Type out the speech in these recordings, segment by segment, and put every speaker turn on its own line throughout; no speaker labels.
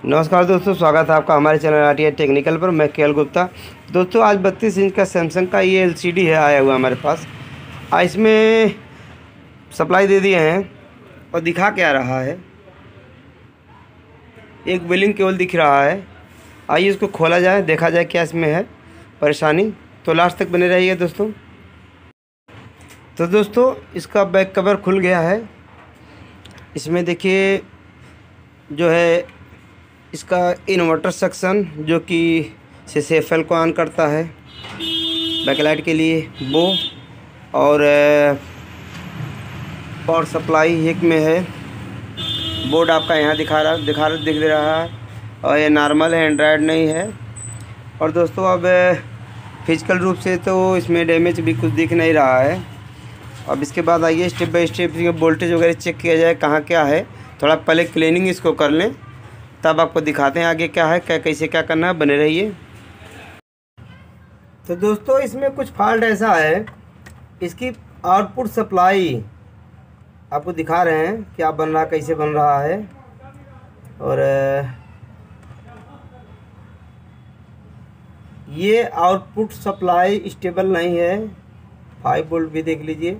नमस्कार दोस्तों, स्वागत है आपका हमारे चैनल आरटीआई टेक्निकल पर। मैं केएल गुप्ता। दोस्तों आज 32 इंच का सैमसंग का ये एलसीडी है आया हुआ हमारे पास। इसमें सप्लाई दे दिए हैं और दिखा क्या रहा है, एक बिलिंग केबल दिख रहा है। आइए इसको खोला जाए, देखा जाए क्या इसमें है परेशानी। तो लास्ट तक बने रहिए दोस्तों। तो दोस्तों इसका बैक कवर खुल गया है। इसमें देखिए जो है इसका इन्वर्टर सेक्शन जो कि CCFL को ऑन करता है बैकलाइट के लिए वो, और पावर सप्लाई एक में है। बोर्ड आपका यहाँ दिख रहा है और ये नॉर्मल है, एंड्रॉयड नहीं है। और दोस्तों अब फिजिकल रूप से तो इसमें डैमेज भी कुछ दिख नहीं रहा है। अब इसके बाद आइए स्टेप बाय स्टेप वोल्टेज वगैरह चेक किया जाए कहाँ क्या है। थोड़ा पहले क्लीनिंग इसको कर लें, तब आपको दिखाते हैं आगे क्या है, कैसे क्या करना है। बने रहिए। तो दोस्तों इसमें कुछ फॉल्ट ऐसा है, इसकी आउटपुट सप्लाई आपको दिखा रहे हैं क्या बन रहा, कैसे बन रहा है। और ये आउटपुट सप्लाई स्टेबल नहीं है। 5 वोल्ट भी देख लीजिए,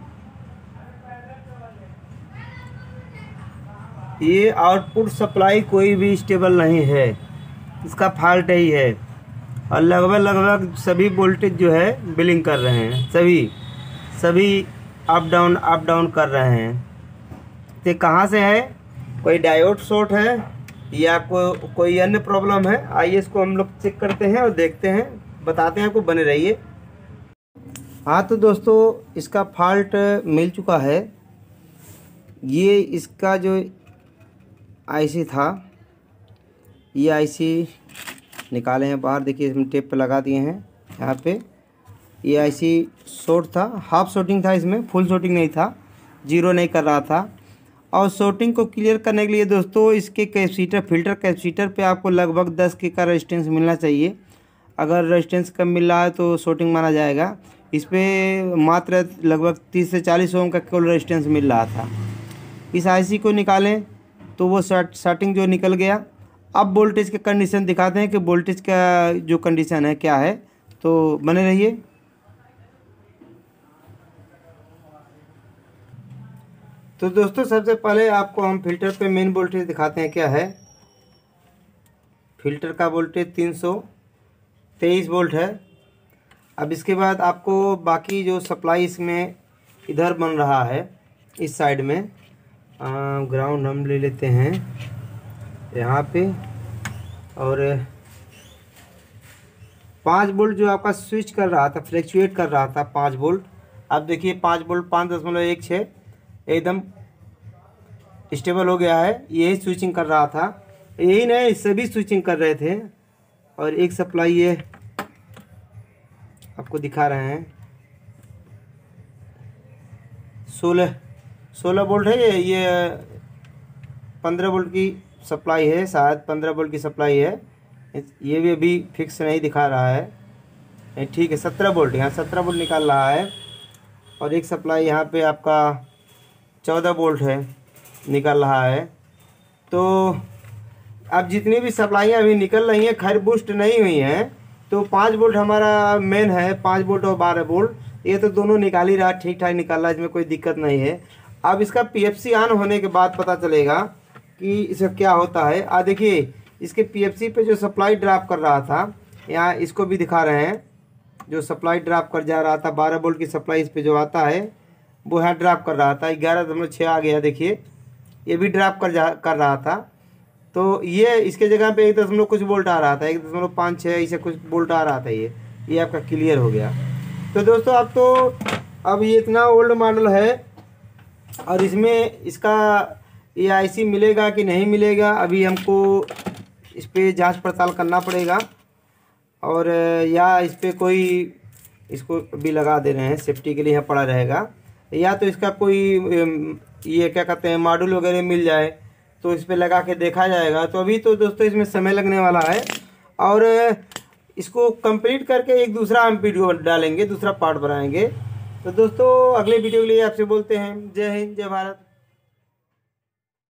ये आउटपुट सप्लाई कोई भी स्टेबल नहीं है, इसका फॉल्ट ही है। और लगभग सभी वोल्टेज जो है बिलिंग कर रहे हैं, सभी अप डाउन कर रहे हैं। तो कहाँ से है, कोई डायोड शॉर्ट है या कोई अन्य प्रॉब्लम है। आइए इसको हम लोग चेक करते हैं और देखते हैं, बताते हैं आपको। बने रहिए। हाँ तो दोस्तों इसका फॉल्ट मिल चुका है। ये इसका जो आईसी था, ये आईसी निकाले हैं बाहर। देखिए इसमें टेप पे लगा दिए हैं यहाँ पे। ये आईसी शॉर्ट था, हाफ शॉर्टिंग था, इसमें फुल शॉर्टिंग नहीं था, जीरो नहीं कर रहा था। और शॉर्टिंग को क्लियर करने के लिए दोस्तों इसके कैपेसिटर, फिल्टर कैपेसिटर पे आपको लगभग 10 के का रेजिस्टेंस मिलना चाहिए। अगर रेजिस्टेंस कम मिल रहा है तो शॉर्टिंग माना जाएगा। इस पर मात्र लगभग 30 से 40 ओम का केवल रेजिस्टेंस मिल रहा था। इस आईसी को निकालें तो वो शॉर्टिंग जो निकल गया। अब वोल्टेज के कंडीशन दिखाते हैं कि वोल्टेज का जो कंडीशन है क्या है। तो बने रहिए। तो दोस्तों सबसे पहले आपको हम फिल्टर पे मेन वोल्टेज दिखाते हैं क्या है। फिल्टर का वोल्टेज 323 वोल्ट है। अब इसके बाद आपको बाकी जो सप्लाई इसमें इधर बन रहा है इस साइड में, ग्राउंड हम ले लेते हैं यहाँ पे। और 5 वोल्ट जो आपका स्विच कर रहा था, फ्लैक्चुएट कर रहा था 5 वोल्ट। अब देखिए 5 वोल्ट 5.16 एकदम स्टेबल हो गया है। यही स्विचिंग कर रहा था, यही नहीं सभी स्विचिंग कर रहे थे। और एक सप्लाई ये आपको दिखा रहे हैं 16 वोल्ट है। ये 15 वोल्ट की सप्लाई है, शायद 15 वोल्ट की सप्लाई है। ये भी अभी फिक्स नहीं दिखा रहा है। ठीक है 17 वोल्ट, यहाँ 17 वोल्ट निकाल रहा है। और एक सप्लाई यहाँ पे आपका 14 वोल्ट है, निकल रहा है। तो अब जितनी भी सप्लाइयाँ अभी निकल रही हैं खैर बूस्ट नहीं हुई हैं। तो 5 वोल्ट हमारा मेन है, 5 वोल्ट और 12 वोल्ट, ये तो दोनों निकाल ही रहा, ठीक ठाक निकाल रहा है, इसमें कोई दिक्कत नहीं है। अब इसका PFC ऑन होने के बाद पता चलेगा कि इसका क्या होता है। देखिए इसके PFC पे जो सप्लाई ड्रॉप कर रहा था, यहाँ इसको भी दिखा रहे हैं, जो सप्लाई ड्रॉप कर जा रहा था 12 वोल्ट की सप्लाई इस पे जो आता है वो यहाँ ड्रॉप कर रहा था। 11.6 आ गया, देखिए ये भी ड्रॉप कर रहा था। तो ये इसके जगह पे 1 कुछ वोल्ट आ रहा था, 1.56 ऐसे कुछ वोल्ट आ रहा था। ये आपका क्लियर हो गया। तो दोस्तों अब ये इतना ओल्ड मॉडल है और इसमें इसका ये आईसी मिलेगा कि नहीं मिलेगा, अभी हमको इस पर जांच पड़ताल करना पड़ेगा। और या इस पर कोई इसको भी लगा दे रहे हैं, सेफ्टी के लिए यहाँ पड़ा रहेगा। या तो इसका कोई ये क्या कहते हैं मॉड्यूल वगैरह मिल जाए तो इस पर लगा के देखा जाएगा। तो अभी तो दोस्तों इसमें समय लगने वाला है। और इसको कंप्लीट करके एक दूसरा हम वीडियो डालेंगे, दूसरा पार्ट बनाएंगे। तो दोस्तों अगले वीडियो के लिए आपसे बोलते हैं जय हिंद, जय भारत।